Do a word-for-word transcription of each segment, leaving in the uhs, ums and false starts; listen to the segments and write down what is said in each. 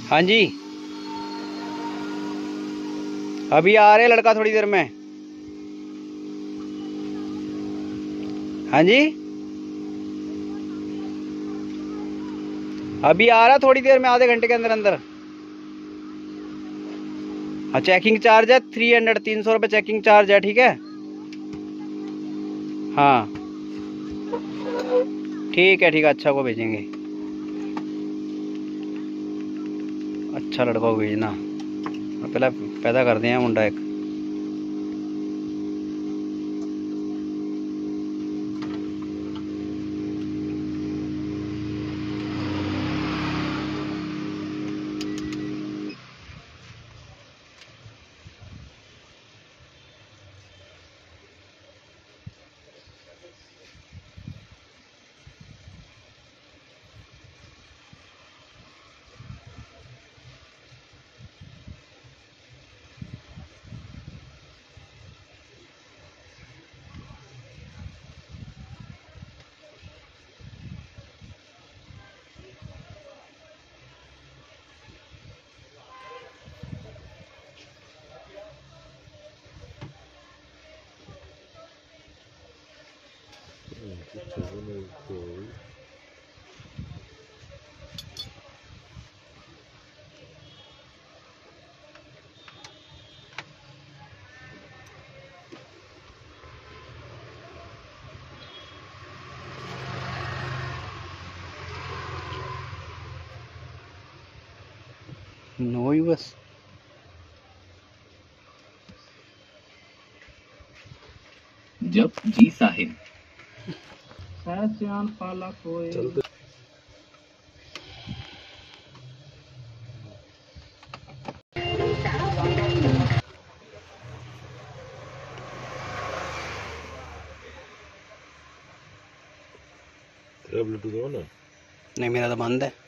हाँ जी, अभी आ रहे लड़का थोड़ी देर में। हाँ जी, अभी आ रहा थोड़ी देर में, आधे घंटे के अंदर अंदर। हाँ, चेकिंग चार्ज है थ्री हंड्रेड तीन सौ रुपये चेकिंग चार्ज है, ठीक है। हाँ ठीक है, ठीक है, अच्छा को भेजेंगे, अच्छा लड़का को भेजना। पहले पैदा कर दिया मुंडा एक। नो यूएस जब जी साहिब चलते तेरा ब्लूटूथ ऑन है? नहीं, मेरा तो बंद है।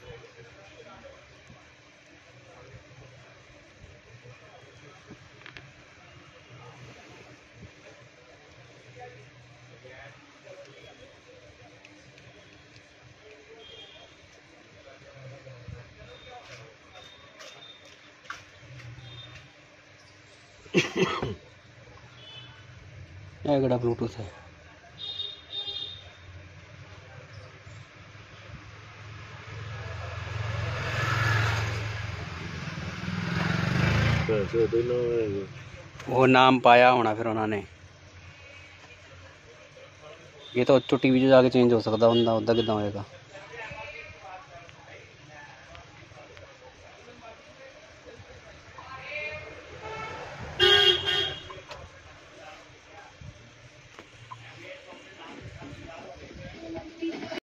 ये ब्लूटूथ है। पैसे देना है वो नाम पाया होना फिर उन्होंने। ये तो टीवी जो जाके चेंज हो सकता, बंदा उदा किदा होएगा।